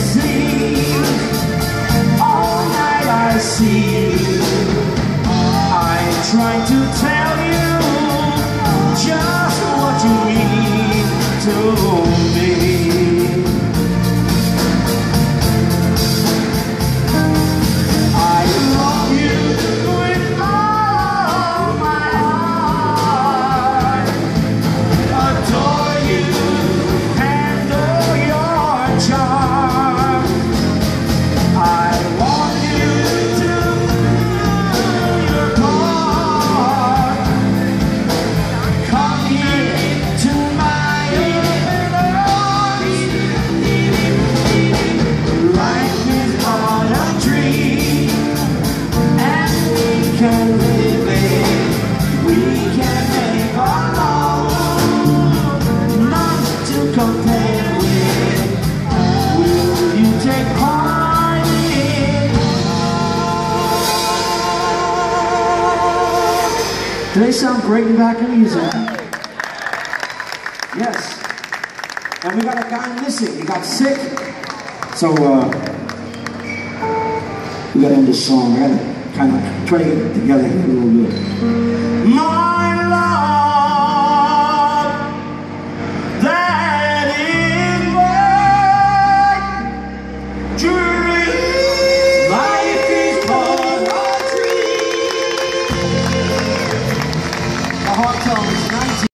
sleep. All night I see you. I try to tell you just what you mean to me. I love you with all my heart. Adore you, handle your charm. I want you to do your part. Come here to my open arms. Life is but a dream, and we can live it. We can make our own, not to compare with. Will you take part in? Do they sound great in back of music? Yes. And we got a guy missing. He got sick. So, we gotta end this song. I gotta kind of try to get it together here a little bit.